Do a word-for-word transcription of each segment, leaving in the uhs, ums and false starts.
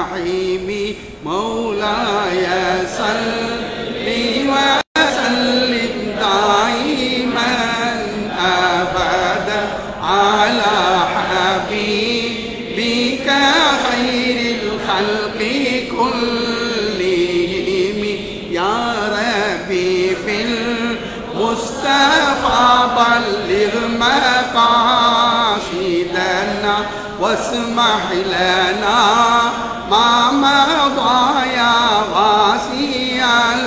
النعيم مولاي صل وسلم دائما أبدا على حبيبك خير الخلق كلهم يا ربي بالمصطفى بلغ مقاصدنا واسمح لنا ما مضى يا واسع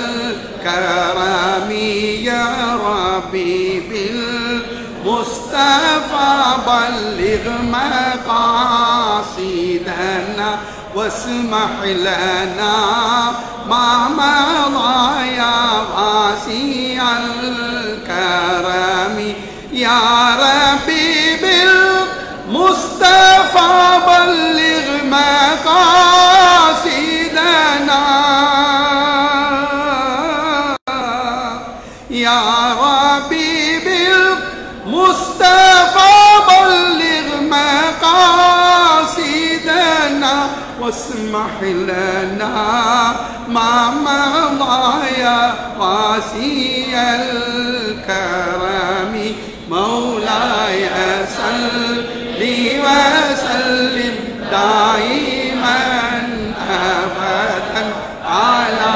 الكرم يا ربي بالمصطفى بلغ مقاصدنا واسمح لنا ما مضى يا واسع الكرم يا ربي بالمصطفى بلغ مقاصدنا يا ربي بالمصطفى بلغ مقاصدنا واسمح لنا ما مضى يا واسع الكرم مولاي صل وسلم دائما أبدا على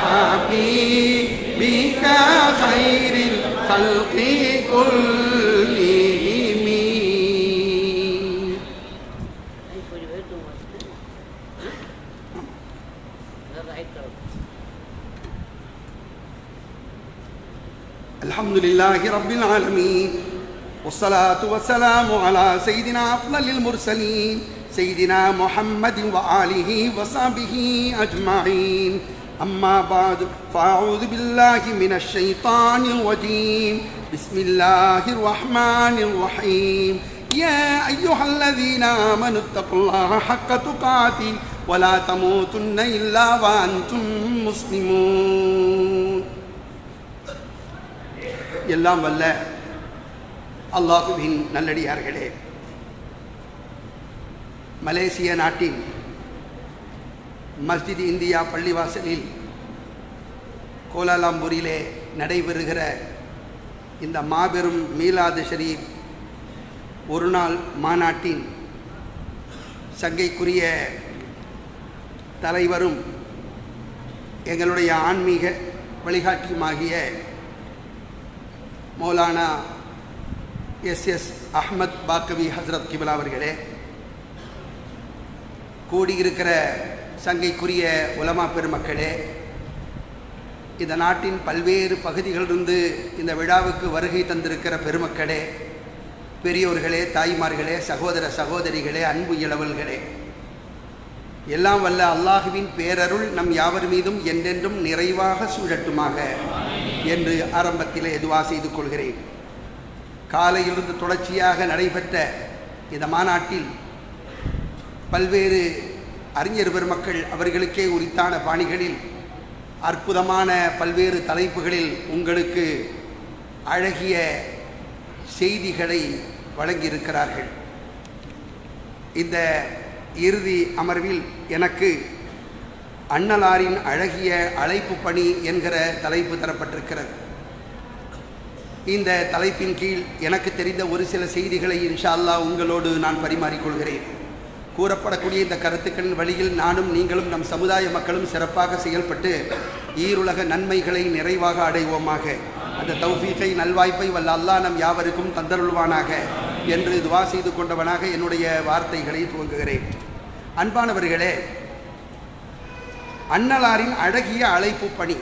حبيبك خير الخلق كلهم. الحمد لله رب العالمين والصلاة والسلام على سيدنا أفضل المرسلين سيدنا محمد وآله وصحبه أجمعين. أما بعد فأعوذ بالله من الشيطان الرجيم. بسم الله الرحمن الرحيم. يا أيها الذين آمنوا اتقوا الله حق تقاته ولا تموتن إلا وأنتم مسلمون. எல்லாம் வல்ல அல்லாஹுவின் நல்லடியார்களே, மலேசிய நாட்டின் மஸ்ஜித் இந்தியா பள்ளிவாசலில் கோலாலம்பூரிலே நடைபெறுகிற இந்த மாபெரும் மீலாது ஷரீப் ஒரு நாள் மாநாட்டின் சங்கைக்குரிய தலைவரும் எங்களுடைய ஆன்மீக வழிகாட்டியுமாகிய மௌலானா எஸ் எஸ் அஹ்மத் பாக்கவி ஹஸ்ரத் கிபிலா அவர்களே, கூடியிருக்கிற சங்கைக்குரிய உலமா பெருமக்களே, இந்த நாட்டின் பல்வேறு பகுதிகளிலிருந்து இந்த விழாவுக்கு வருகை தந்திருக்கிற பெருமக்களே, பெரியோர்களே, தாய்மார்களே, சகோதர சகோதரிகளே, அன்பு இளவல்களே, எல்லாம் வல்ல அல்லாஹுவின் பேரருள் நம் யாவர் மீதும் என்றென்றும் நிறைவாக சூழட்டுமாக என்று ஆரம்பத்திலே துஆ செய்து கொள்கிறேன். காலையிலிருந்து தொடர்ச்சியாக நடைபெற்ற இந்த மாநாட்டில் பல்வேறு அறிஞர் பெருமக்கள் அவர்களுக்கே உரித்தான பாணிகளில் அற்புதமான பல்வேறு தலைப்புகளில் உங்களுக்கு அழகிய செய்திகளை வழங்கியிருக்கிறார்கள். இந்த இறுதி அமர்வில் எனக்கு அன்னலாரின் அழகிய அழைப்பு பணி என்கிற தலைப்பு தரப்பட்டிருக்கிறது. இந்த தலைப்பின் கீழ் எனக்கு தெரிந்த ஒரு சில செய்திகளை இன்ஷா அல்லாஹ் உங்களோடு நான் பரிமாறிக்கொள்கிறேன். கூறப்படக்கூடிய இந்த கருத்துக்களின் வழியில் நானும் நீங்களும் நம் சமுதாய மக்களும் சிறப்பாக செயல்பட்டு ஈருலக நன்மைகளை நிறைவாக அடைவோமாக. அந்த தௌஃபீகை நல்வாய்ப்பை வல்ல அல்லாஹ் நம் யாவருக்கும் தந்தருள்வானாக என்று துஆ செய்து கொண்டவனாக என்னுடைய வார்த்தைகளை துவங்குகிறேன். அன்பானவர்களே, அன்னலாரின் அழகிய அழைப்பு பணி.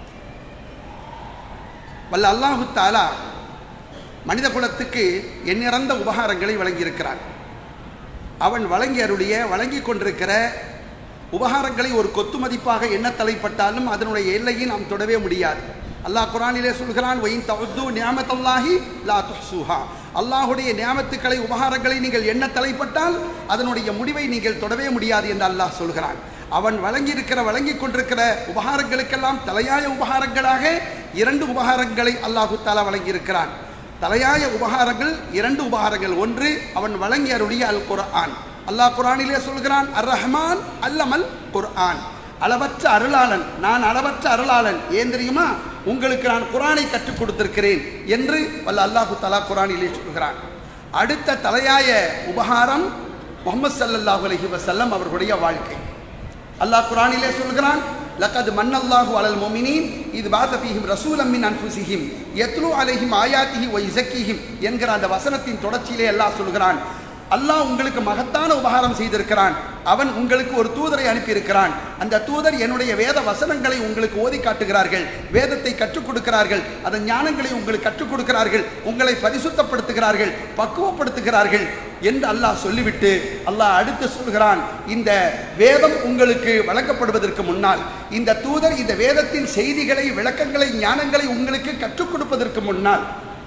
வல்ல அல்லாஹு தஆலா மனித குலத்துக்கு எண்ணிறந்த உபகாரங்களை வழங்கியிருக்கிறான். அவன் வழங்கி அருளிய வழங்கி கொண்டிருக்கிற உபகாரங்களை ஒரு கொத்து மதிப்பாக எண்ண தலைப்பட்டாலும் அதனுடைய எல்லையை நாம் தொடவே முடியாது. அல்லாஹ் குர்ஆனிலே சொல்கிறான், வயின் தஅது நிஅமத்தல்லாஹி லா துஹ்ஸூஹா. அல்லாஹ்வுடைய நியாமத்துக்களை உபகாரங்களை நீங்கள் எண்ண தலைப்பட்டால் அதனுடைய முடிவை நீங்கள் தொடவே முடியாது என்று அல்லாஹ் சொல்கிறான். அவன் வழங்கி இருக்கிற வழங்கி கொண்டிருக்கிற உபகாரங்களுக்கெல்லாம் தலையாய உபகாரங்களாக இரண்டு உபகாரங்களை அல்லாஹு தஆலா வழங்கியிருக்கிறான். தலையாய உபகாரங்கள் இரண்டு உபகாரங்கள். ஒன்று, அவன் வழங்கி அருளிய அல் குர்ஆன். அல்லாஹ் குர்ஆனிலே சொல்கிறான், அர் ரஹ்மான் அல்லமல் குர்ஆன், அளவற்ற அருளாளன், நான் அளவற்ற அருளாளன். ஏன் தெரியுமா? உங்களுக்கு நான் குர்ஆனை கற்றுக் கொடுத்திருக்கிறேன் என்று வல்ல அல்லாஹு தஆலா குர்ஆனிலே சொல்கிறான். அடுத்த தலையாய உபகாரம் முஹம்மது ஸல்லல்லாஹு அலைஹி வஸல்லம் அவர்களுடைய வாழ்க்கை. அல்லாஹ் குர்ஆனிலே சொல்கிறான், லகத் மன்னல்லாஹு அலல் முஃமினீன் இத் பஅஸ ஃபீஹிம் ரசூலம் மின் அன்ஃபுஸிஹிம் யத்லூ அலைஹிம் ஆயாத்திஹி வ யுஸக்கீஹிம் என்கிற அந்த வசனத்தின் தொடர்ச்சியிலே அல்லாஹ் சொல்கிறான், அல்லாஹ் உங்களுக்கு மகத்தான உபகாரம் செய்திருக்கிறான். அவன் உங்களுக்கு ஒரு தூதரை அனுப்பியிருக்கிறான். அந்த தூதர் என்னுடைய வேத வசனங்களை உங்களுக்கு ஓதி காட்டுகிறார்கள், வேதத்தை கற்றுக் கொடுக்கிறார்கள், அதன் ஞானங்களை உங்களுக்கு கற்றுக் கொடுக்கிறார்கள், உங்களை பரிசுத்தப்படுத்துகிறார்கள், பக்குவப்படுத்துகிறார்கள் என்று அல்லாஹ் சொல்லிவிட்டு அல்லாஹ் அடுத்து சொல்கிறான், இந்த வேதம் உங்களுக்கு வழங்கப்படுவதற்கு முன்னால், இந்த தூதர் இந்த வேதத்தின் செய்திகளை, விளக்கங்களை, ஞானங்களை உங்களுக்கு கற்றுக் கொடுப்பதற்கு முன்னால்,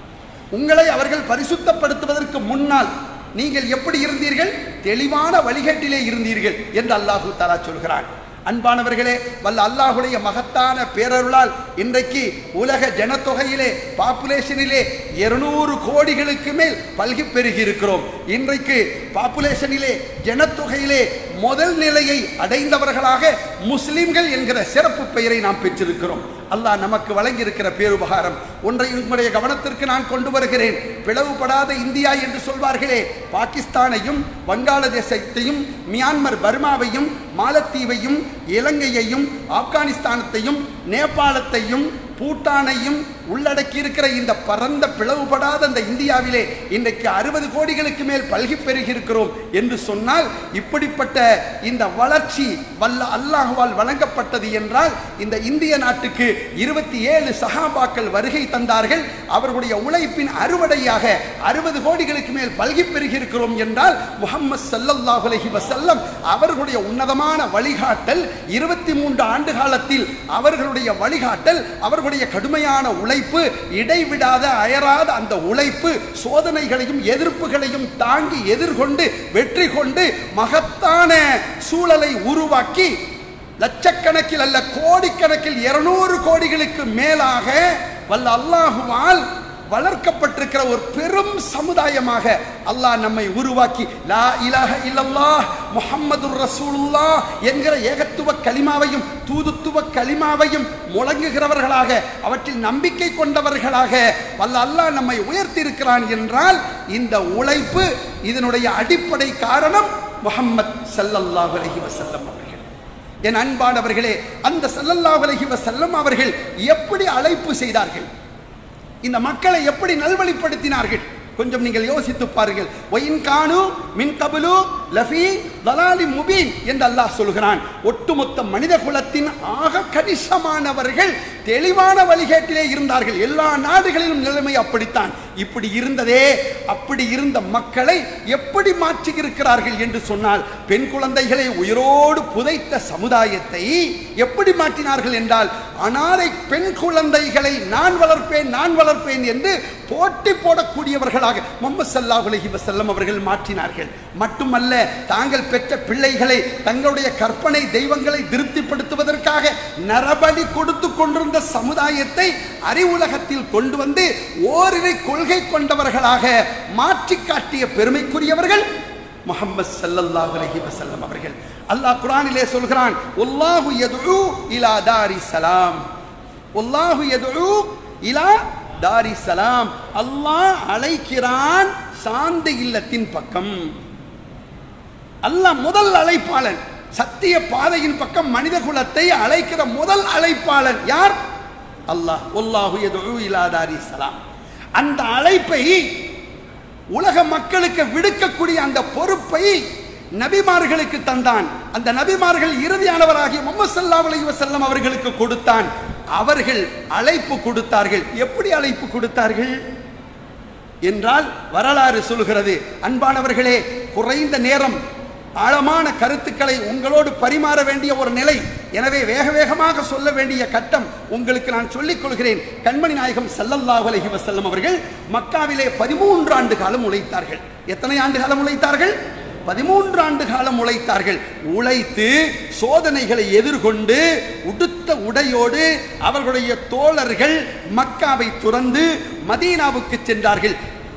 உங்களை அவர்கள் பரிசுத்தப்படுத்துவதற்கு முன்னால் நீங்கள் எப்படி இருந்தீர்கள்? தெளிவான வழிகாட்டிலே இருந்தீர்கள் என்று அல்லாஹு தஆலா சொல்கிறான். அன்பானவர்களே, வல்ல அல்லாஹுடைய மகத்தான பேரருளால் இன்றைக்கு உலக ஜனத்தொகையிலே, பாப்புலேஷனிலே இருநூறு கோடிகளுக்கு மேல் பல்கி பெருகி இருக்கிறோம். இன்றைக்கு பாப்புலேஷனிலே, ஜனத்தொகையிலே முதல் நிலையை அடைந்தவர்களாக முஸ்லிம்கள் என்கிற சிறப்பு பெயரை நாம் பெற்றிருக்கிறோம். அல்லாஹ் நமக்கு வழங்கியிருக்கிற பேருபகாரம் ஒன்றை உங்களுடைய கவனத்திற்கு நான் கொண்டு வருகிறேன். பிளவுபடாத இந்தியா என்று சொல்வார்களே, பாகிஸ்தானையும் வங்காளதேசத்தையும் மியான்மர் பர்மாவையும் மாலத்தீவையும் இலங்கையையும் ஆப்கானிஸ்தானத்தையும் நேபாளத்தையும் பூட்டானையும் உள்ளடக்கி இருக்கிற இந்த பரந்த பிளவுபடாத அந்த இந்தியாவிலே இன்றைக்கு அறுபது கோடிகளுக்கு மேல் பல்கி பெருகி இருக்கிறோம் என்று சொன்னால், இப்படிப்பட்ட இந்த வளர்ச்சி வல்ல அல்லாஹ்வால் வழங்கப்பட்டது என்றால், இந்த இந்திய நாட்டுக்கு இருபத்தி ஏழு சஹாபாக்கள் வருகை தந்தார்கள். அவர்களுடைய உழைப்பின் அறுவடையாக அறுபது கோடிகளுக்கு மேல் பல்கி பெருகி இருக்கிறோம் என்றால், முஹம்மது ஸல்லல்லாஹு அலைஹி வஸல்லம் அவர்களுடைய உன்னதமான வழிகாட்டல், இருபத்தி மூன்று ஆண்டு காலத்தில் அவர்களுடைய வழிகாட்டல், அவர்களுடைய கடுமையான உழைப்பு, இடைவிடாத அயராத அந்த உழைப்பு, சோதனைகளையும் எதிர்ப்புகளையும் தாங்கி எதிர்கொண்டு வெற்றி கொண்டு மகத்தான சூழலை உருவாக்கி லட்சக்கணக்கில் அல்ல கோடிக்கணக்கில் இருநூறு கோடிகளுக்கு மேலாக வல்ல அல்லாஹுவால் வளர்க்கப்பட்டிருக்கிற ஒரு பெரும் சமுதாயமாக அல்லாஹ் நம்மை உருவாக்கி லா இலாஹ இல்லல்லாஹ் முஹம்மதுர் ரசூலுல்லாஹ் என்கிற ஏகத்துவ கலிமாவையும் தூதுத்துவ கலிமாவையும் முழங்குகிறவர்களாக, அவற்றில் நம்பிக்கை கொண்டவர்களாக வல்ல அல்லாஹ் நம்மை உயர்த்தி இருக்கிறான் என்றால், இந்த உழைப்பு, இதனுடைய அடிப்படை காரணம் முஹம்மது ஸல்லல்லாஹு அலைஹி வஸல்லம் அவர்கள். என் அன்பானவர்களே, அந்த ஸல்லல்லாஹு அலைஹி வஸல்லம் அவர்கள் எப்படி அழைப்பு செய்தார்கள்? இந்த மக்களை எப்படி நல்வழிப்படுத்தினார்கள்? கொஞ்சம் நீங்கள் யோசித்து பாருங்கள். ஒயின் கானு மின் கபுலு லஃபி தலாலி முபீன் என்று அல்லாஹ் சொல்கிறான். ஒட்டுமொத்த மனித குலத்தின் ஆக கணிசமானவர்கள் தெளிவான வழிகேட்டிலே இருந்தார்கள். எல்லா நாடுகளிலும் நிலைமை அப்படித்தான். இப்படி இருந்ததே, அப்படி இருந்த மக்களை எப்படி மாற்றி இருக்கிறார்கள் என்று சொன்னால், பெண் குழந்தைகளை உயிரோடு புதைத்த சமுதாயத்தை எப்படி மாற்றினார்கள் என்றால், அனாதை பெண் குழந்தைகளை நான் வளர்ப்பேன் நான் வளர்ப்பேன் என்று போட்டி போடக்கூடியவர்களாக முஹம்மது ஸல்லல்லாஹு அலைஹி வஸல்லம் அவர்கள் மாற்றினார்கள். மட்டுமல்ல, தாங்கள் பெற்ற பிள்ளைகளை, தங்களுடைய கற்பனை தெய்வங்களை திருப்திப்படுத்துவதற்காக நரபலி கொடுத்து கொண்டிருந்த சமுதாயத்தை அறிவுலகத்தில் கொண்டு வந்து ஓரிரை கொள்கை கொண்டவர்களாக மாற்றி காட்டிய பெருமைக்குரியவர்கள் முஹம்மது ஸல்லல்லாஹு அலைஹி வஸல்லம் அவர்கள். அல்லாஹ் குர்ஆனிலே சொல்கிறான், வல்லாஹு யதுஉ இலா தாரி ஸலாம், வல்லாஹு யதுஉ இலா தாரி ஸலாம், அல்லாஹ் அழைக்கிறான் சாந்தி இல்லத்தின் பக்கம். அல்லாஹ் முதல் அழைப்பாளன், சத்திய பாதையின் பக்கம் மனித குலத்தை அழைக்கிற முதல் அழைப்பாளன் யார்? அல்லாஹ். வல்லாஹு யதுஉ இலா தாரி ஸலாம். அந்த அழைப்பை உலக மக்களுக்கு விடுக்கக்கூடிய அந்த பொறுப்பை நபிமார்களுக்கு தந்தான். அந்த நபிமார்கள் இறுதியானவராகிய முஹம்மது ஸல்லல்லாஹு அலைஹி வஸல்லம் அவர்களுக்கு கொடுத்தான். அவர்கள் அழைப்பு கொடுத்தார்கள். எப்படி அழைப்பு கொடுத்தார்கள் என்றால் வரலாறு சொல்கிறது. அன்பானவர்களே, குறைந்த நேரம் ஆழமான கருத்துக்களை உங்களோடு பரிமாற வேண்டிய ஒரு நிலை. எனவே வேக வேகமாக சொல்ல வேண்டிய கட்டம் உங்களுக்கு நான் சொல்லிக் கொள்கிறேன். கண்மணி நாயகம் ஸல்லல்லாஹு அலைஹி வஸல்லம் அவர்கள் மக்காவிலே பதிமூன்று ஆண்டு காலம் உழைத்தார்கள். எத்தனை ஆண்டு காலம் உழைத்தார்கள்? பதிமூன்று ஆண்டு காலம் உழைத்தார்கள். உழைத்து சோதனைகளை எதிர்கொண்டு உடுத்த உடையோடு அவர்களுடைய தோழர்கள் மக்காவை துறந்து மதீனாவுக்கு சென்றார்கள்.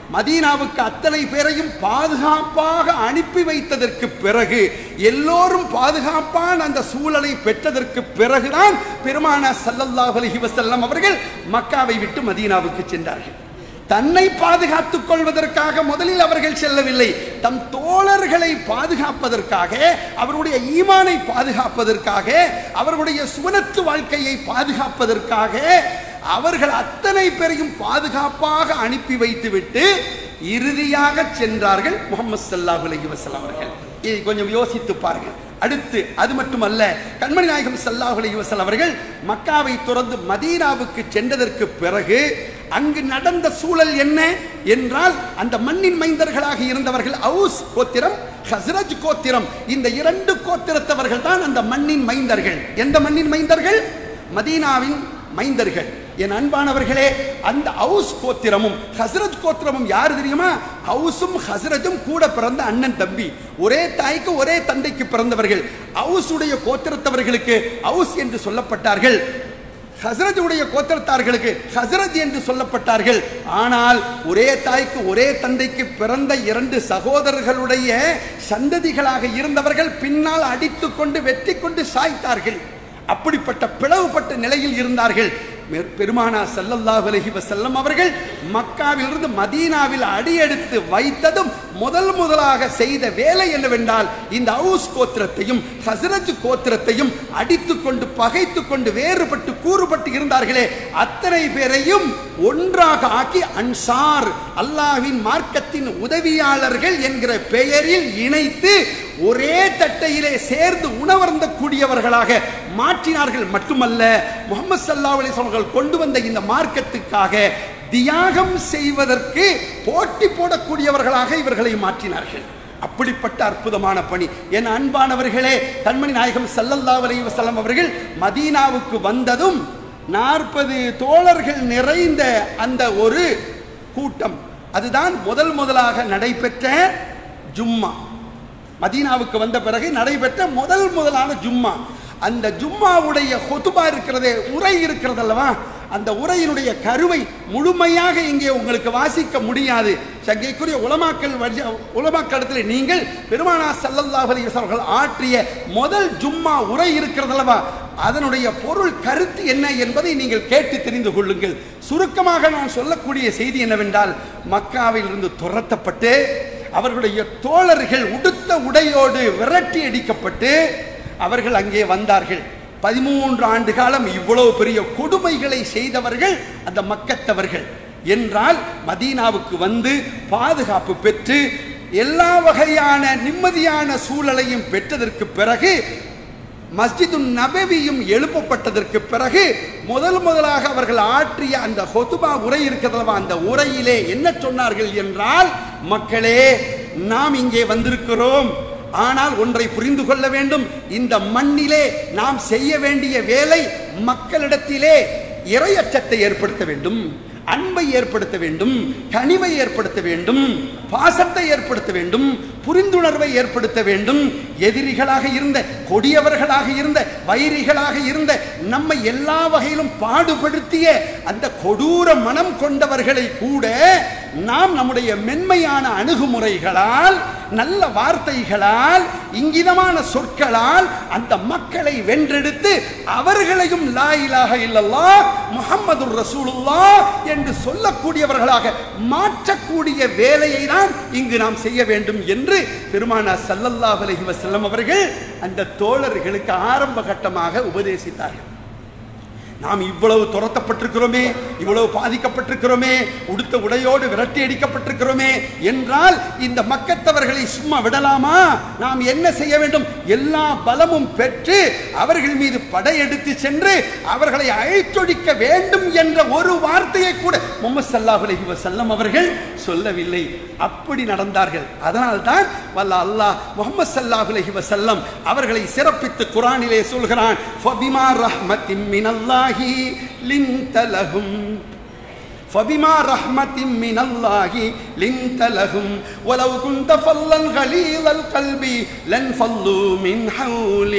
மதீனாவுக்கு அத்தனை பேரையும் பாதுகாப்பாக அனுப்பி வைத்ததற்கு பிறகு, எல்லோரும் பாதுகாப்பான அந்த சூழலை பெற்றதற்கு பிறகுதான் பெருமானார் ஸல்லல்லாஹு அலைஹி வஸல்லம் அவர்கள் மக்காவை விட்டு மதீனாவுக்கு சென்றார்கள். தன்னை பாதுகாத்துக் கொள்வதற்காக முதலில் அவர்கள் செல்லவில்லை, தம் தோழர்களை பாதுகாப்பதற்காக, அவருடைய ஈமானை பாதுகாப்பதற்காக, அவர்களுடைய சுவனத்து வாழ்க்கையை பாதுகாப்பதற்காக அவர்கள் அத்தனை பேரையும் பாதுகாப்பாக அனுப்பி வைத்துவிட்டு இறுதியாக சென்றார்கள் முஹம்மது ஸல்லல்லாஹு அலைஹி வஸல்லம் அவர்கள். இதை கொஞ்சம் யோசித்து பாருங்கள். அடுத்து அது மட்டுமல்ல, கண்மணி நாயகம் ஸல்லல்லாஹு அலைஹி வஸல்லம் அவர்கள் மக்காவை துறந்து மதீனாவுக்கு சென்றதற்கு பிறகு அங்கு நடந்த சூழல் என்ன என்றால், அந்த மண்ணின் மைந்தர்களாக இருந்தவர்கள் அவுஸ் கோத்திரம், ஹஸ்ரஜ் கோத்திரம். இந்த இரண்டு கோத்திரத்தவர்கள் தான் அந்த மண்ணின் மைந்தர்கள். எந்த மண்ணின் மைந்தர்கள்? மதீனாவின் மைந்தர்கள். என் அன்பானவர்களே, அந்த அவுஸ் கோத்திரமும் ஹஸ்ரஜ் கோத்திரமும் யாரு தெரியுமா? அவுஸும் ஹஸ்ரஜும் கூட பிறந்த அண்ணன் தம்பி, ஒரே தாய்க்கு ஒரே தந்தைக்கு பிறந்தவர்கள். அவுஸுடைய கோத்திரத்தவர்களுக்கு அவுஸ் என்று சொல்லப்பட்டார்கள், ஹஸ்ரஜுடைய கோத்திரத்தார்களுக்கு ஹஸ்ரஜ் என்று சொல்லப்பட்டார்கள். ஆனால் ஒரே தாய்க்கு ஒரே தந்தைக்கு பிறந்த இரண்டு சகோதரர்களுடைய சந்ததிகளாக இருந்தவர்கள் பின்னால் அடித்து கொண்டு வெட்டி கொண்டு சாய்த்தார்கள். அப்படிப்பட்ட பிளவுபட்ட நிலையில் இருந்தார்கள். பெருமானார் ஸல்லல்லாஹு அலைஹி வஸல்லம் அவர்கள் மக்காவிலிருந்து மதீனாவில் அடியெடுத்து வைத்ததும் முதல் முதலாக செய்த வேலை என்னவென்றால், இந்த அவுஸ் கோத்திரத்தையும் ஹஸ்ரஜ் கோத்திரத்தையும் அடித்துக் கொண்டு பகைத்து கொண்டு வேறுபட்டு கூறுபட்டு இருந்தார்களே, அத்தனை பேரையும் ஒன்றாக ஆக்கி அன்சார், அல்லாஹ்வின் மார்க்கத்தின் உதவியாளர்கள் என்கிற பெயரில் இணைத்து ஒரே தட்டையிலே சேர்ந்து உணவருந்த கூடியவர்களாக மாற்றினார்கள். மட்டுமல்ல, முஹம்மது ஸல்லல்லாஹு அலைஹி வஸல்லம் கொண்டு வந்த இந்த மார்க்கத்துக்காக தியாகம் செய்வதற்கு போட்டி போடக்கூடியவர்களாக இவர்களை மாற்றினார்கள். அப்படிப்பட்ட அற்புதமான பணி. என் அன்பானவர்களே, கண்மணி நாயகம் ஸல்லல்லாஹு அலைஹி வஸல்லம் அவர்கள் மதீனாவுக்கு வந்ததும் நாற்பது தோழர்கள் நிறைந்த அந்த ஒரு கூட்டம், அதுதான் முதல் முதலாக நடைபெற்ற ஜும்மா. மதீனாவுக்கு வந்த பிறகு நடைபெற்ற முதல் முதலான ஜும்மா. அந்த ஜும்மாவுடைய ஹுதுபா இருக்கிறதே, உரை இருக்கிறது அல்லவா, அந்த உரையினுடைய கருவை முழுமையாக இங்கே உங்களுக்கு வாசிக்க முடியாது. சங்கைக்குரிய உலமாக்கள் உலமாக்களத்தில் நீங்கள் பெருமானார் ஸல்லல்லாஹு அலைஹி வஸல்லம் அவர்கள் ஆற்றிய முதல் ஜும்மா உரை இருக்கிறது அல்லவா, அதனுடைய பொருள் கருத்து என்ன என்பதை நீங்கள் கேட்டு தெரிந்து கொள்ளுங்கள். சுருக்கமாக நான் சொல்லக்கூடிய செய்தி என்னவென்றால், மக்காவில் இருந்து துரத்தப்பட்டு அவர்களுடைய தோழர்கள் உடுத்த உடையோடு விரட்டி அடிக்கப்பட்டு அவர்கள் அங்கே வந்தார்கள். பதிமூன்று ஆண்டு காலம் இவ்வளவு பெரிய கொடுமைகளை செய்தவர்கள் அந்த மக்கத்தவர்கள் என்றால், மதீனாவுக்கு வந்து பாதுகாப்பு பெற்று எல்லா வகையான நிம்மதியான சூழலையும் பெற்றதற்கு பிறகு, மஸ்ஜிது நபவியும் எழுப்பப்பட்டதற்கு பிறகு முதல் முதலாக அவர்கள் ஆற்றிய அந்த ஹுதுபா உரை இருக்கிறதா, அந்த உரையிலே என்ன சொன்னார்கள் என்றால், மக்களே, நாம் இங்கே வந்திருக்கிறோம், ஆனால் ஒன்றை புரிந்து கொள்ள வேண்டும். இந்த மண்ணிலே நாம் செய்ய வேண்டிய வேலை மக்களிடத்திலே இறையச்சத்தை ஏற்படுத்த வேண்டும், அன்பை ஏற்படுத்த வேண்டும், கனிவை ஏற்படுத்த வேண்டும், பாசத்தை ஏற்படுத்த வேண்டும், புரிந்துணர்வை ஏற்படுத்த வேண்டும். எதிரிகளாக இருந்த, கொடியவர்களாக இருந்த, வைரிகளாக இருந்த, நம்மை எல்லா வகையிலும் பாடுபடுத்திய அந்த கொடூர மனம் கொண்டவர்களை கூட நாம் நம்முடைய மென்மையான அணுகுமுறைகளால், நல்ல வார்த்தைகளால், இங்கிதமான சொற்களால் அந்த மக்களை வென்றெடுத்து அவர்களையும் லா இலாஹ இல்லல்லாஹ் முஹம்மதுர் ரசூலுல்லாஹ் என்று சொல்லக்கூடியவர்களாக மாற்றக்கூடிய வேலையை தான் இங்கு நாம் செய்ய வேண்டும் என்று பெருமானார் ஸல்லல்லாஹு அலைஹி வஸல்லம் அவர்கள் அந்த தோழர்களுக்கு ஆரம்ப கட்டமாக உபதேசித்தார்கள். நாம் இவ்வளவு துரத்தப்பட்டிருக்கிறோமே, இவ்வளவு பாதிக்கப்பட்டிருக்கிறோமே, உடுத்த உடையோடு விரட்டி அடிக்கப்பட்டிருக்கிறோமே என்றால் இந்த மக்கத்தவர்களை சும்மா விடலாமா? நாம் என்ன செய்ய வேண்டும்? எல்லா பலமும் பெற்று அவர்கள் மீது படையெடுத்து சென்று அவர்களை அழித்தொழிக்க வேண்டும் என்ற ஒரு வார்த்தையை கூட முஹம்மது ஸல்லல்லாஹு அலைஹி வஸல்லம் அவர்கள் சொல்லவில்லை. அப்படி நடந்தார்கள். அதனால்தான் வல்ல அல்லாஹ் முஹம்மது ஸல்லல்லாஹு அலைஹி வஸல்லம் அவர்களை சிறப்பித்து குர்ஆனிலே சொல்கிறான், ஃபபிமா ரஹ்மத்தின் மினல்லாஹி லின்த லஹும் ஃபபிமா ரஹ்மத்தின் மினல்லாஹி லின்த லஹும் வலவ் குன்த ஃபல்லன் கலீலல் கல்பி லன்ஃபல்லு மின் ஹவுலி.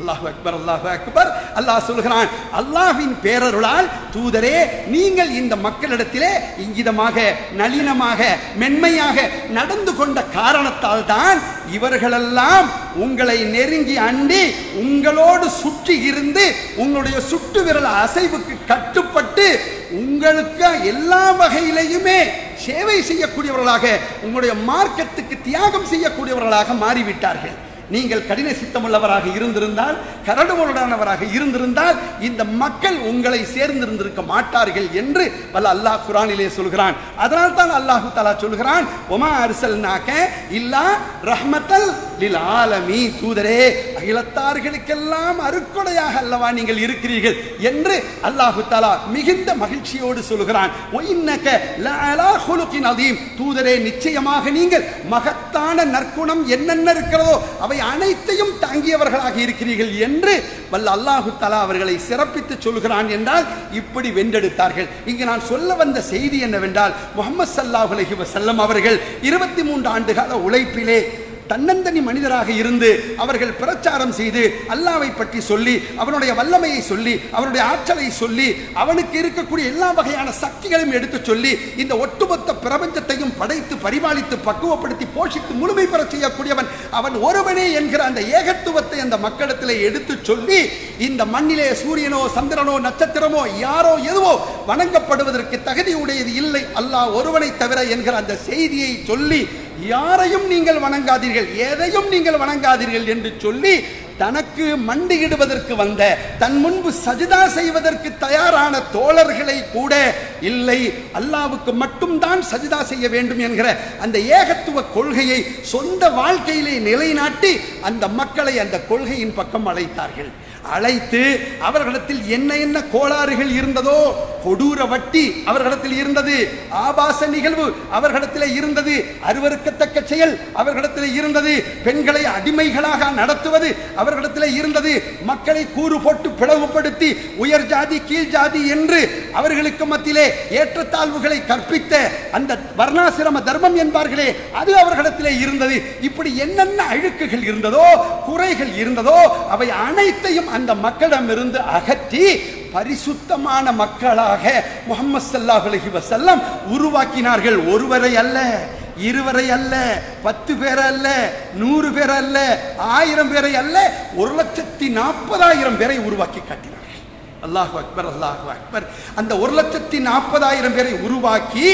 அல்லாஹு அக்பர், அல்லாஹு அக்பர். அல்லாஹ் சொல்கிறான், அல்லாஹ்வின் பேரருளால் தூதரே நீங்கள் இந்த மக்களிடத்திலே இங்கிதமாக, நளினமாக, மென்மையாக நடந்து கொண்ட காரணத்தால் தான் இவர்களெல்லாம் உங்களை நெருங்கி அண்டி உங்களோடு சுற்றி இருந்து உங்களுடைய சுட்டு விரல் அசைவுக்கு கட்டுப்பட்டு உங்களுக்கு எல்லா வகையிலையுமே சேவை செய்யக்கூடியவர்களாக, உங்களுடைய மார்க்கத்துக்கு தியாகம் செய்யக்கூடியவர்களாக மாறிவிட்டார்கள். நீங்கள் கடின சித்தமுள்ளவராக இருந்திருந்தால், கரடுமுரடானவராக இருந்திருந்தால் இந்த மக்கள் உங்களை சேர்ந்திருந்திருக்க மாட்டார்கள் என்று வல்ல அல்லாஹ் குர்ஆனிலே சொல்கிறான். அதனால் தான் அல்லாஹ் தஆலா சொல்கிறான், வமா அர்சல்நாக இல்லா ரஹ்மத்தல் லில் ஆலமீன். தூதரே, அகிலத்தார்களுக்கெல்லாம் அருட்கொடையாக அல்லவா நீங்கள் இருக்கிறீர்கள் என்று அல்லாஹ் தஆலா மிகுந்த மகிழ்ச்சியோடு சொல்கிறான். வஇன்னக லஅலா குலுகின் அதீம். தூதரே, நிச்சயமாக நீங்கள் மகத்தான நற்குணம் என்னென்ன இருக்கிறதோ அவை அனைத்தையும் தாங்கியவர்களாக இருக்கிறீர்கள் என்று வல்ல அல்லாஹு தஆலா அவர்களை சிறப்பித்து சொல்கிறான். என்றால் இப்படி வென்றெடுத்தார்கள். இங்கு நான் சொல்ல வந்த செய்தி என்னவென்றால், முஹம்மது ஸல்லல்லாஹு அலைஹி வஸல்லம் அவர்கள் இருபத்தி மூன்று ஆண்டு கால உழைப்பிலே தன்னந்தனி மனிதராக இருந்து அவர்கள் பிரச்சாரம் செய்து அல்லாஹ்வை பற்றி சொல்லி, அவனுடைய வல்லமையை சொல்லி, அவனுடைய ஆற்றலை சொல்லி, அவனுக்கு இருக்கக்கூடிய எல்லா வகையான சக்திகளையும் எடுத்து சொல்லி இந்த ஒட்டுமொத்த பிரபஞ்சத்தையும் படைத்து பரிபாலித்து பக்குவப்படுத்தி போஷித்து முழுமை பெற செய்யக்கூடியவன் அவன் ஒருவனே என்கிற அந்த ஏகத்துவத்தை அந்த மக்களிடத்திலே எடுத்து சொல்லி, இந்த மண்ணிலே சூரியனோ சந்திரனோ நட்சத்திரமோ யாரோ எதுவோ வணங்கப்படுவதற்கு தகுதி உடையது இல்லை, அல்லாஹ் ஒருவனை தவிர என்கிற அந்த செய்தியை சொல்லி, யாரையும் நீங்கள் வணங்காதீர்கள், எதையும் நீங்கள் வணங்காதீர்கள் என்று சொல்லி தனக்கு மண்டியிடுவதற்கு வந்த, தன் முன்பு சஜிதா செய்வதற்கு தயாரான தோழர்களை கூட இல்லை, அல்லாஹ்வுக்கு மட்டும்தான் சஜிதா செய்ய வேண்டும் என்கிற அந்த ஏகத்துவ கொள்கையை சொந்த வாழ்க்கையிலே நிலைநாட்டி அந்த மக்களை அந்த கொள்கையின் பக்கம் அழைத்தார்கள். அழைத்து அவர்களிடத்தில் என்ன என்ன கோளாறுகள் இருந்ததோ, கொடூர வட்டி அவர்களிடத்தில் இருந்தது, ஆபாச நிகழ்வு அவர்களிடத்தில் இருந்தது, அருவருக்கத்தக்க செயல் அவர்களிடத்தில் இருந்தது, பெண்களை அடிமைகளாக நடத்துவது அவர்களிடத்தில் இருந்தது, மக்களை கூறு போட்டு பிளவுபடுத்தி உயர் ஜாதி கீழ் ஜாதி என்று அவர்களுக்கு மத்தியிலே ஏற்றத்தாழ்வுகளை கற்பித்த அந்த வர்ணாசிரம தர்மம் என்பார்களே அது அவர்களிடத்தில் இருந்தது. இப்படி என்னென்ன அழுக்குகள் இருந்ததோ, குறைகள் இருந்ததோ அவை அனைத்தையும் அந்த மக்களிடமிருந்து அகற்றி பரிசுத்தமான மக்களாக முஹம்மது ஸல்லல்லாஹு அலைஹி வஸல்லம் உருவாக்கினார்கள். ஒருவரை அல்ல, இருவரை அல்ல, பத்து பேர் அல்ல, நூறு பேர் அல்ல, ஆயிரம் பேரை அல்ல, ஒரு லட்சத்தி நாற்பதாயிரம் பேரை உருவாக்கி காட்டினார்கள். அல்லாஹு அக்பர், அல்லாஹு அக்பர். அந்த ஒரு லட்சத்தி நாற்பதாயிரம் பேரை உருவாக்கி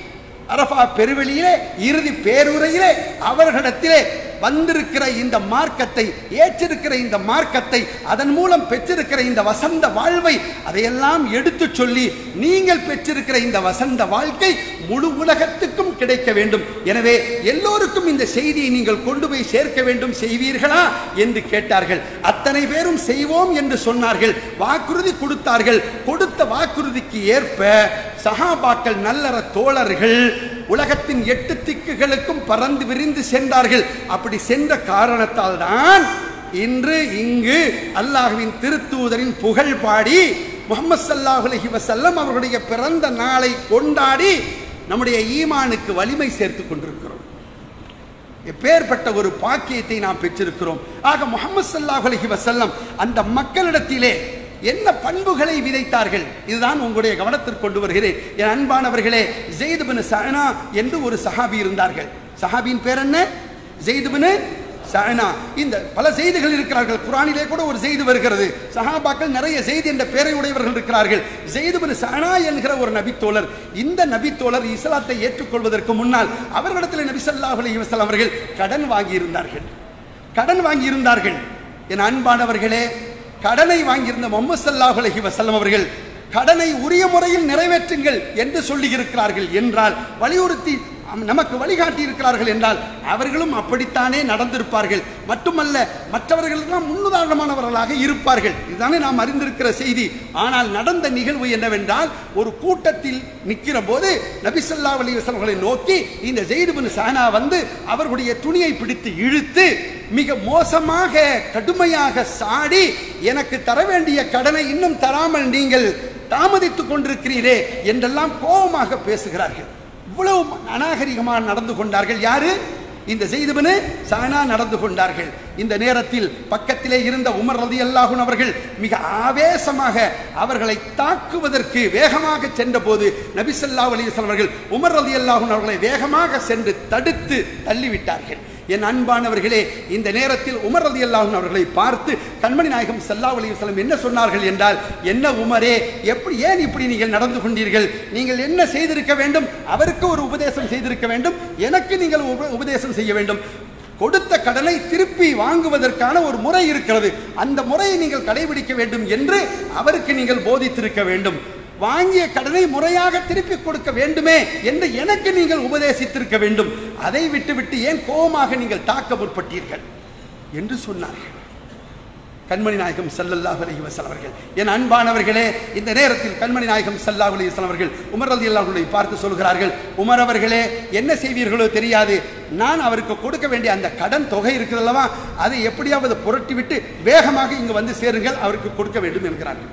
அரஃபா பெருவெளியிலே இறுதி பேருரையிலே அவர்களிடத்திலே வந்திருக்கிற இந்த மார்க்கத்தை, ஏற்றிருக்கிற இந்த மார்க்கத்தை, அதன் மூலம் பெற்றிருக்கிற இந்த வசந்த வாழ்வை அதையெல்லாம் எடுத்து சொல்லி, நீங்கள் பெற்றிருக்கிற இந்த வசந்த வாழ்க்கை முழு உலகத்துக்கும் கிடைக்க வேண்டும், எனவே எல்லோருக்கும் இந்த செய்தியை நீங்கள் கொண்டு போய் சேர்க்க வேண்டும், செய்வீர்களா என்று கேட்டார்கள். அத்தனை பேரும் செய்வோம் என்று சொன்னார்கள், வாக்குறுதி கொடுத்தார்கள். கொடுத்த வாக்குறுதிக்கு ஏற்ப சஹாபாக்கள், நல்லற தோழர்கள் உலகத்தின் எட்டு திக்குகளுக்கும் பறந்து விரிந்து சென்றார்கள். அப்படி சென்ற காரணத்தால் தான் இன்று இங்கு அல்லாஹ்வின் திருத்தூதரின் புகழ் பாடி முஹம்மது ஸல்லல்லாஹு அலைஹி வஸல்லம் அவர்களுடைய பிறந்த நாளை கொண்டாடி நம்முடைய ஈமானுக்கு வலிமை சேர்த்துக் கொண்டிருக்கிறோம். எப்பேற்பட்ட ஒரு பாக்கியத்தை நாம் பெற்றிருக்கிறோம். ஆக முஹம்மது ஸல்லல்லாஹு அலைஹி வஸல்லம் அந்த மக்களிடத்திலே என்ன பண்புகளை விதைத்தார்கள், இதுதான் உங்களுடைய கவனத்திற்கு கொண்டு வருகிறேன். என் அன்பானவர்களே, ஸைத் பின் ஸஅனா என்று ஒரு சஹாபி இருந்தார்கள். சஹாபியின் பேர் என்ன? ஸைத் பின் ஸஅனா. இந்த பல செய்திகள் இருக்கிறார்கள், குர்ஆனிலே கூட ஒரு செய்தி வருகிறது. சஹாபாக்கள் நிறைய செய்தி என்ற பெயரை உடையவர்கள் இருக்கிறார்கள். ஸைத் பின் ஸஅனா என்கிற ஒரு நபித்தோழர், இந்த நபித்தோழர் இஸ்லாத்தை ஏற்றுக்கொள்வதற்கு முன்னால் அவர்களிடத்தில் நபி ஸல்லல்லாஹு அலைஹி வஸல்லம் அவர்கள் கடன் வாங்கி இருந்தார்கள். கடன் வாங்கி இருந்தார்கள். என் அன்பானவர்களே, கடனை வாங்கியிருந்த முஹம்மது ஸல்லல்லாஹு அலைஹி வஸல்லம் அவர்கள் கடனை உரிய முறையில் நிறைவேற்றுங்கள் என்று சொல்லி இருக்கிறார்கள் என்றால், வலியுறுத்தி நமக்கு வழிகாட்டி இருக்கிறார்கள் என்றால் அவர்களும் அப்படித்தானே நடந்திருப்பார்கள். மட்டுமல்ல, மற்றவர்களுக்கெல்லாம் முன்னுதாரணமானவர்களாக இருப்பார்கள். இதுதானே நாம் அறிந்திருக்கிற செய்தி. ஆனால் நடந்த நிகழ்வு என்னவென்றால், ஒரு கூட்டத்தில் நிற்கிற போது நபி ஸல்லல்லாஹு அலைஹி வஸல்லம் அவர்களை நோக்கி இந்த ஸைத் பின் ஸஅனா வந்து அவர்களுடைய துணியை பிடித்து இழுத்து மிக மோசமாக கடுமையாக சாடி, எனக்கு தர வேண்டிய கடனை இன்னும் தராமல் நீங்கள் தாமதித்துக் கொண்டிருக்கிறீரே என்றெல்லாம் கோபமாக பேசுகிறார்கள். இவ்வளவு அநாகரிகமாக நடந்து கொண்டார்கள். யாரு? இந்த ஸைத் இப்னு ஸஅனா நடந்து கொண்டார்கள். இந்த நேரத்தில் பக்கத்திலே இருந்த உமர் ரலியல்லாஹு அன்ஹு அவர்கள் மிக ஆவேசமாக அவர்களை தாக்குவதற்கு வேகமாக சென்றபோது நபி ஸல்லல்லாஹு அலைஹி வஸல்லம் அவர்கள் உமர் ரலியல்லாஹு அன்ஹு அவர்களை வேகமாக சென்று தடுத்து தள்ளிவிட்டார்கள். என் அன்பானவர்களே, இந்த நேரத்தில் உமர் ரலியல்லாஹு அன்ஹு அவர்களை பார்த்து கண்மணி நாயகம் ஸல்லல்லாஹு அலைஹி வஸல்லம் என்ன சொன்னார்கள் என்றால், என்ன உமரே, எப்படி ஏன் இப்படி நீங்கள் நடந்து கொண்டீர்கள்? நீங்கள் என்ன செய்திருக்க வேண்டும்? அவருக்கு ஒரு உபதேசம் செய்திருக்க வேண்டும், எனக்கு நீங்கள் உபதேசம் செய்ய வேண்டும். கொடுத்த கடனை திருப்பி வாங்குவதற்கான ஒரு முறை இருக்கிறது, அந்த முறையை நீங்கள் கடைபிடிக்க வேண்டும் என்று அவருக்கு நீங்கள் போதித்திருக்க வேண்டும். வாங்கிய கடனை முறையாக திருப்பி கொடுக்க வேண்டுமே என்று எனக்கு நீங்கள் உபதேசித்திருக்க வேண்டும். அதை விட்டுவிட்டு ஏன் கோபமாக நீங்கள் தாக்க முற்பட்டீர்கள் என்று சொன்னார்கள் கண்மணி நாயகம் ஸல்லல்லாஹு அலைஹி வஸல்லம் அவர்கள். என் அன்பானவர்களே, இந்த நேரத்தில் கண்மணி நாயகம் ஸல்லல்லாஹு அலைஹி வஸல்லம் அவர்கள் உமர் ரலியல்லாஹு அன்ஹு பார்த்து சொல்கிறார்கள், உமர் அவர்களே, என்ன செய்வீர்களோ தெரியாது, நான் அவருக்கு கொடுக்க வேண்டிய அந்த கடன் தொகை இருக்கிறதல்லவா, அதை எப்படியாவது புரட்டிவிட்டு வேகமாக இங்கு வந்து சேருங்கள், அவருக்கு கொடுக்க வேண்டும் என்கிறார்கள்.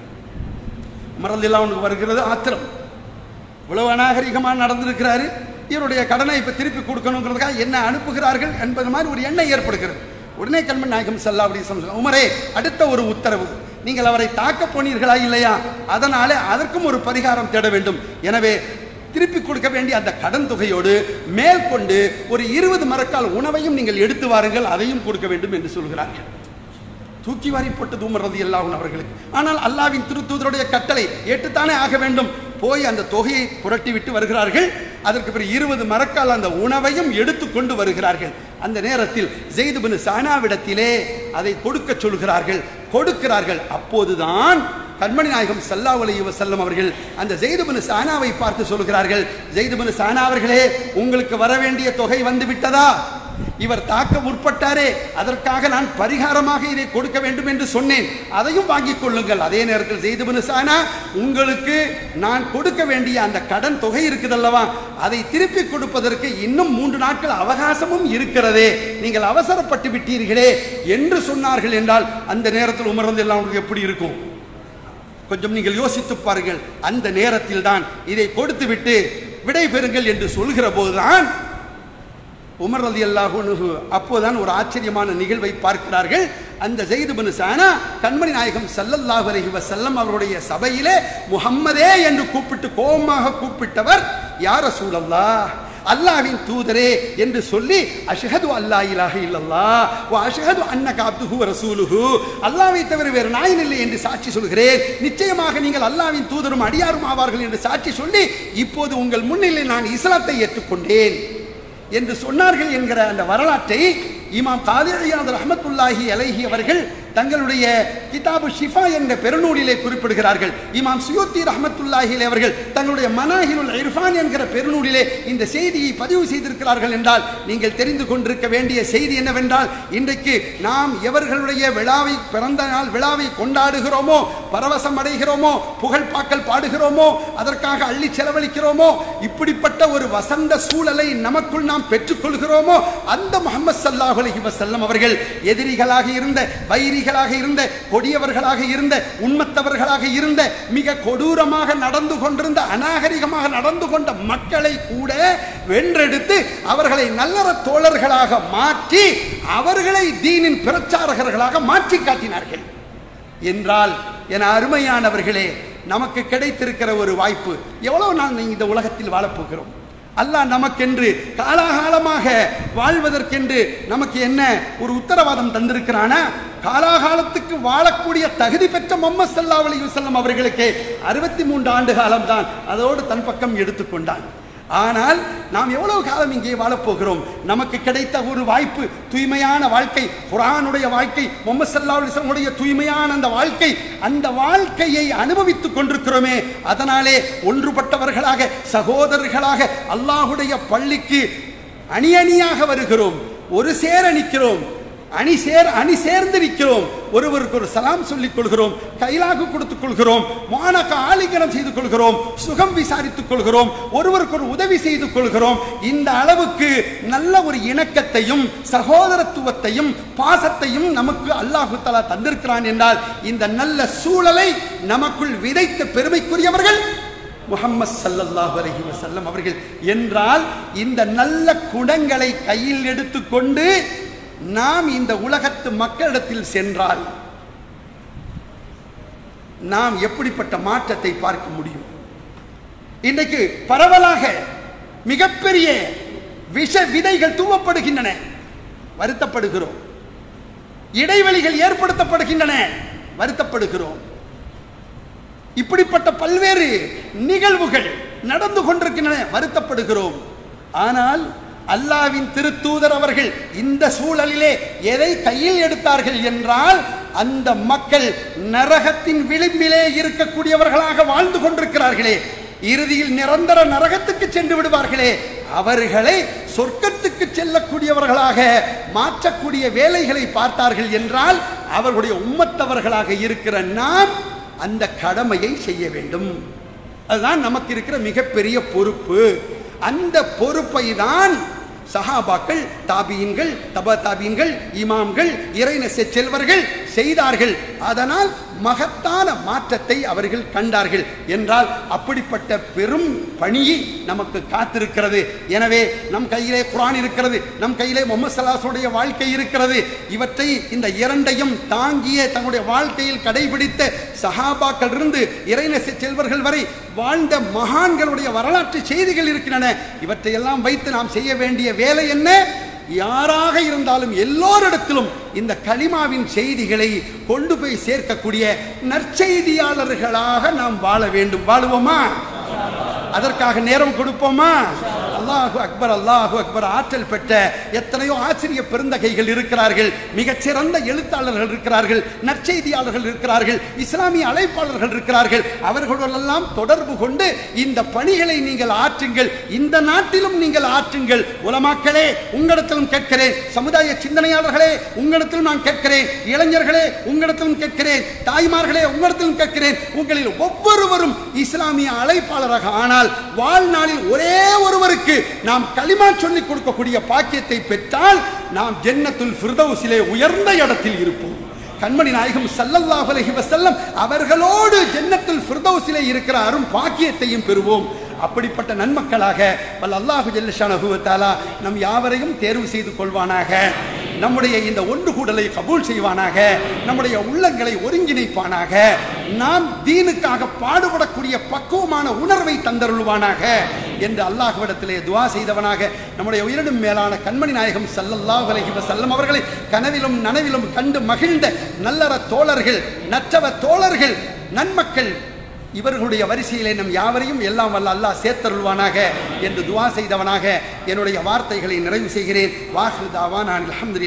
உமர் ரலியல்லாஹு அன்ஹு வருகிறது ஆத்திரம். இவ்வளவு அநாகரிகமாக நடந்திருக்கிறாரு, இவருடைய கடனை இப்ப திருப்பி கொடுக்கணுங்கிறதுக்காக என்ன அனுப்புகிறார்கள் என்பது மாதிரி ஒரு எண்ணம் ஏற்படுகிறது. உடனே கண்மணி நாயகம் ஸல்லல்லாஹு அலைஹி வஸல்லம், உமரே, அடுத்த ஒரு உத்தரவு, நீங்கள் அவரை தாக்க போனீர்களா இல்லையா, அதனாலே அதற்கும் ஒரு பரிகாரம் தேட வேண்டும். எனவே திருப்பி கொடுக்க வேண்டிய அந்த கடன் தொகையோடு மேல் கொண்டு ஒரு இருபது மரக்கால் உணவையும் நீங்கள் எடுத்து வாருங்கள், அதையும் கொடுக்க வேண்டும் என்று சொல்கிறார்கள். தூக்கி வாரி போட்டது உமர் ரலியல்லாஹு அன்ஹு அவர்களுக்கு. ஆனால் அல்லாஹ்வின் திருத்தூதருடைய கட்டளை ஏற்றுத்தானே ஆக வேண்டும். போய் அந்த தொகையை புரட்டி விட்டு வருகிறார்கள். அதற்கு பிறகு இருபது மரக்கால் அந்த உணவையும் எடுத்து கொண்டு வருகிறார்கள். அந்த நேரத்தில் ஸைத் இப்னு ஸஅனாவிடத்திலே அதை கொடுக்க சொல்கிறார்கள், கொடுக்கிறார்கள். அப்போதுதான் கண்மணி நாயகம் ஸல்லல்லாஹு அலைஹி வஸல்லம் அவர்கள் அந்த ஸைத் இப்னு ஸஅனாவை பார்த்து சொல்கிறார்கள், ஸைத் இப்னு ஸஅனா அவர்களே, உங்களுக்கு வர வேண்டிய தொகை வந்து விட்டதா? இவர் தாக்க முற்பட்டாரே, அதற்காக நான் பரிகாரமாக இதை கொடுக்க வேண்டும் என்று சொன்னேன், அதையும் வாங்கிக் கொள்ளுங்கள். அதே நேரத்தில் ஸைத் இப்னு ஸஅனா, உங்களுக்கு நான் கொடுக்க வேண்டிய அந்த கடன் தொகை இருக்குதல்லவா, அதை திருப்பி கொடுப்பதற்கு இன்னும் மூன்று நாட்கள் அவகாசமும் இருக்கிறதே, நீங்கள் அவசரப்பட்டு விட்டீர்களே என்று சொன்னார்கள் என்றால் அந்த நேரத்தில் உமர் ரலியல்லாஹு அன்ஹு எப்படி இருக்கும்? கொஞ்சம் நீங்கள் யோசித்து பாருங்கள். அந்த நேரத்தில் தான் இதை கொடுத்து விட்டு விடை பெறுங்கள் என்று சொல்கிற போதுதான் உமர் ரலியல்லாஹு அன்ஹு அப்போதான் ஒரு ஆச்சரியமான நிகழ்வை பார்க்கிறார்கள். அந்த ஸைத் இப்னு ஸஅனா கண்மணி நாயகம் ஸல்லல்லாஹு அலைஹி வஸல்லம் அவருடைய சபையிலே முஹம்மதே என்று கூப்பிட்டு கோபமாக கூப்பிட்டவர், யா ரசூலல்லாஹ், அல்லாஹ்வின் தூதரே என்று சொல்லி, அஷ்ஹது அல்லா இலாஹ இல்லல்லாஹ் வ அஷ்ஹது அன்னக அப்துஹு வ ரசூலுஹு, அல்லாஹ்வை தவிர வேறு நாயன் இல்லை என்று சாட்சி சொல்கிறேன், நிச்சயமாக நீங்கள் அல்லாஹ்வின் தூதரும் அடியாரும் ஆவார்கள் என்று சாட்சி சொல்லி, இப்போது உங்கள் முன்னிலை நான் இஸ்லாத்தை ஏற்றுக்கொண்டேன் என்று சொன்னார்கள் என்கிற அந்த வரலாற்றை இமாம் காதி இயாத் ரஹ்மத்துல்லாஹி அலைஹி அவர்கள் தங்களுடைய கிதாபு ஷிஃபா என்ற பெருநூலிலே குறிப்பிடுகிறார்கள். இமாம் சுயூத்தி ரஹ்மத்துல்லாஹி அலைஹி அவர்கள் தங்களுடைய மனாஹிலுல் இர்ஃபான் என்கிற பெருநூலிலே இந்த செய்தியை பதிவு செய்திருக்கிறார்கள். என்றால் நீங்கள் தெரிந்து கொண்டிருக்க வேண்டிய செய்தி என்னவென்றால், இன்றைக்கு நாம் எவர்களுடைய விழாவை, பிறந்த நாள் விழாவை கொண்டாடுகிறோமோ, பரவசம் அடைகிறோமோ, புகழ்பாக்கள் பாடுகிறோமோ, அதற்காக அள்ளி செலவழிக்கிறோமோ, இப்படிப்பட்ட ஒரு வசந்த சூழலை நமக்குள் நாம் பெற்றுக்கொள்கிறோமோ, அந்த முஹம்மது ஸல்லல்லாஹு அலைஹி வஸல்லம் அவர்கள் எதிரிகளாக இருந்த, வைரிகளாக இருந்த, கொடியவர்களாக இருந்த, உண்மத்தவர்களாக இருந்த, மிக கொடூரமாக நடந்து கொண்டிருந்த, அநாகரிகமாக நடந்து கொண்ட மக்களை கூட வென்றெடுத்து அவர்களை நல்லற தோழர்களாக மாற்றி அவர்களை தீனின் பிரச்சாரகர்களாக மாற்றி காட்டினார்கள் என்றால், என அருமையானவர்களே, நமக்கு கிடைத்திருக்கிற ஒரு வாய்ப்பு. எவ்வளவு நாள் இந்த உலகத்தில் வாழப்போகிறோம்? அல்லாஹ் நமக்கென்று காலாகாலமாக வாழ்வதற்கென்று நமக்கு என்ன ஒரு உத்தரவாதம் தந்திருக்கிறானா? காலாகாலத்துக்கு வாழக்கூடிய தகுதி பெற்ற முஹம்மது ஸல்லல்லாஹு அலைஹி வஸல்லம் அவர்களுக்கு அறுபத்தி மூன்று ஆண்டு காலம் தான் அதோடு தன் பக்கம் எடுத்துக்கொண்டான். ஆனால் நாம் எவ்வளவு காலம் இங்கே வாழப்போகிறோம்? நமக்கு கிடைத்த ஒரு வாய்ப்பு, தூய்மையான வாழ்க்கை, குர்ஆனுடைய வாழ்க்கை, முஹம்மது ஸல்லல்லாஹு அலைஹி வஸல்லம் உடைய தூய்மையான அந்த வாழ்க்கை, அந்த வாழ்க்கையை அனுபவித்துக் கொண்டிருக்கிறோமே. அதனாலே ஒன்றுபட்டவர்களாக, சகோதரர்களாக அல்லாஹ்வுடைய பள்ளிக்கு அணி அணியாக வருகிறோம், ஒரு சேர நிற்கிறோம், அணி சேர் அணி சேர்ந்து நிற்கிறோம், ஒருவருக்கு ஒரு சலாம் சொல்லிக் கொள்கிறோம், கைலாகு கொடுத்துக் கொள்கிறோம், மானக ஆலிங்கனம் செய்து கொள்கிறோம், சுகம் விசாரித்துக் கொள்கிறோம், ஒருவருக்கு ஒரு உதவி செய்து கொள்கிறோம். இந்த அளவுக்கு நல்ல ஒரு இணக்கத்தையும் சகோதரத்துவத்தையும் பாசத்தையும் நமக்கு அல்லாஹ் தஆலா தந்திருக்கிறான் என்றால், இந்த நல்ல சூழலை நமக்குள் விதைத்த பெருமைக்குரியவர்கள் முஹம்மது ஸல்லல்லாஹு அலைஹி வஸல்லம் அவர்கள் என்றால் இந்த நல்ல குணங்களை கையில் எடுத்துக்கொண்டு நாம் இந்த உலகத்து மக்களிடத்தில் சென்றால் நாம் எப்படிப்பட்ட மாற்றத்தை பார்க்க முடியும்? இன்றைக்கு பரவலாக மிகப்பெரிய விஷ விதைகள் தூவப்படுகின்றன, வருத்தப்படுகிறோம். இடைவெளிகள் ஏற்படுத்தப்படுகின்றன, வருத்தப்படுகிறோம். இப்படிப்பட்ட பல்வேறு நிகழ்வுகள் நடந்து கொண்டிருக்கின்றன, வருத்தப்படுகிறோம். ஆனால் அல்லாஹ்வின் திருத்தூதர் அவர்கள் இந்த சூழலிலே எதை கையில் எடுத்தார்கள் என்றால், அந்த மக்கள் நரகத்தின் விளிம்பிலே இருக்கக்கூடியவர்களாக வாழ்ந்து கொண்டிருக்கிறார்களே, இறுதியில் நிரந்தர நரகத்துக்கு சென்று விடுவார்களே, அவர்களை சொர்க்கத்துக்கு செல்லக்கூடியவர்களாக மாற்றக்கூடிய வேலைகளை பார்த்தார்கள் என்றால், அவர்களுடைய உம்மத்தவர்களாக இருக்கிற நாம் அந்த கடமையை செய்ய வேண்டும். அதுதான் நமக்கு இருக்கிற மிகப்பெரிய பொறுப்பு. அந்த பொறுப்பை தான் சஹாபாக்கள், தாபியின்கள், தபா தாபியின்கள், இமாம்கள், இறைநேச செல்வர்கள் செய்தார்கள். அதனால் மகத்தான மாற்றத்தை அவர்கள் கண்டார்கள் என்றால் அப்படிப்பட்ட பெரும் பணியை நமக்கு காத்திருக்கிறது. எனவே நம் கையிலே குர்ஆன் இருக்கிறது, நம் கையிலே முஹம்மது ஸல்லல்லாஹு அலைஹி வஸல்லம் வாழ்க்கை இருக்கிறது. இவற்றை இந்த இரண்டையும் தாங்கிய தன்னுடைய வாழ்க்கையில் கடைபிடித்த சஹாபாக்கள் இருந்து இறைநேச செல்வர்கள் வரை வாழ்ந்த மகான்களுடைய வரலாற்று செய்திகள் இருக்கின்றன. இவற்றை எல்லாம் வைத்து நாம் செய்ய வேண்டிய வேலை என்ன? யாராக இருந்தாலும் எல்லோரிடத்திலும் இந்த கலிமாவின் செய்திகளை கொண்டு போய் சேர்க்கக்கூடிய நற்செய்தியாளர்களாக நாம் வாழ வேண்டும். வாழுவோமா? அதற்காக நேரம் கொடுப்போமா? அல்லாஹு அக்பர், அல்லாஹு அக்பர். ஆற்றல் பெற்ற எத்தனையோ ஆசிரிய பெருந்தகைகள் இருக்கிறார்கள், மிகச்சிறந்த எழுத்தாளர்கள் இருக்கிறார்கள், நற்செய்தியாளர்கள் இருக்கிறார்கள், இஸ்லாமிய அழைப்பாளர்கள் இருக்கிறார்கள். அவர்களெல்லாம் தொடர்பு கொண்டு இந்த பணிகளை நீங்கள் ஆற்றுங்கள், இந்த நாட்டிலும் நீங்கள் ஆற்றுங்கள். உலமாக்களே உங்களிடத்திலும் கேட்கிறேன், சமுதாய சிந்தனையாளர்களே உங்களிடத்திலும் நான் கேட்கிறேன், இளைஞர்களே உங்களிடத்திலும் கேட்கிறேன், தாய்மார்களே உங்களிடத்திலும் கேட்கிறேன். உங்களில் ஒவ்வொருவரும் இஸ்லாமிய அழைப்பாளராக ஆனால் வாழ்நாளில் ஒரே ஒருவருக்கு நாம் கலிமா சொல்லிக் கொடுக்கக்கூடிய பாக்கியத்தை பெற்றால் நாம் ஜன்னத்துல் ஃபிர்தௌஸிலே உயர்ந்த இடத்தில் இருப்போம். கண்மணி நாயகம் ஸல்லல்லாஹு அலைஹி வஸல்லம் அவர்களோடு ஜன்னத்துல் ஃபிர்தௌஸிலே இருக்கிற அரும் பாக்கியத்தையும் பெறுவோம். அப்படிப்பட்ட நன்மக்களாக வல்ல அல்லாஹு ஜல்ல ஷானஹு வ தஆலா நம் யாவரையும் தேர்வு செய்து கொள்வானாக. நம்முடைய இந்த ஒன்று கூடலை கபூல் செய்வானாக. நம்முடைய உள்ளங்களை ஒருங்கிணைப்பானாக. நாம் தீனுக்காக பாடுபடக்கூடிய பக்குவமான உணர்வை தந்தருள்வானாக என்று அல்லாஹ்விடத்திலே துஆ செய்தவனாக நம்முடைய உயிரினும் மேலான கண்மணி நாயகம் ஸல்லல்லாஹு அலைஹி வஸல்லம் அவர்களை கனவிலும் நனவிலும் கண்டு மகிழ்ந்த நல்லற தோழர்கள், நற்றவ தோழர்கள், நன்மக்கள் இவர்களுடைய வரிசையிலே நம் யாவரையும் எல்லாம் வல்ல அல்லாஹ் சேர்த்தருள்வானாக என்று துஆ செய்தவனாக என்னுடைய வார்த்தைகளை நிறைவு செய்கிறேன். வாஹிரு தாவானா அல்ஹம்துலில்லாஹ்.